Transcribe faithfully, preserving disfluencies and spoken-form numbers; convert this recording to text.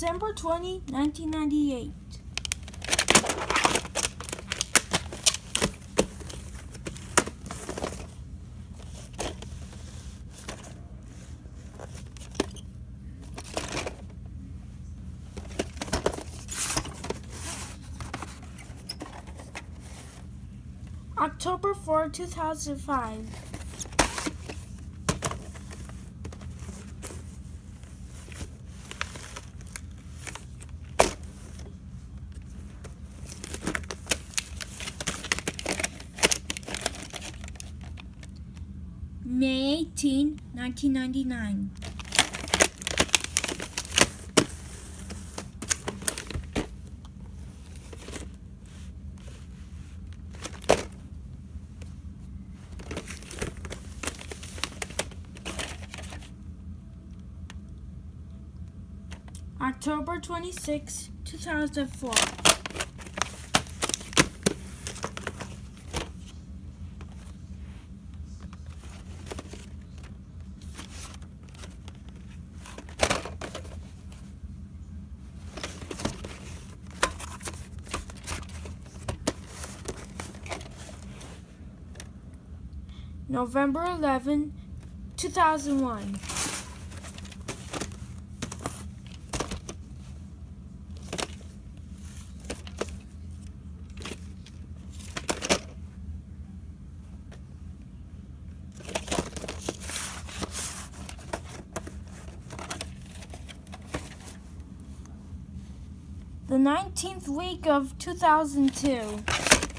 December twentieth, nineteen ninety-eight. October fourth, two thousand five. May eighteenth, nineteen ninety-nine. October twenty-sixth, two thousand four. November eleventh, two thousand one. The nineteenth week of two thousand two.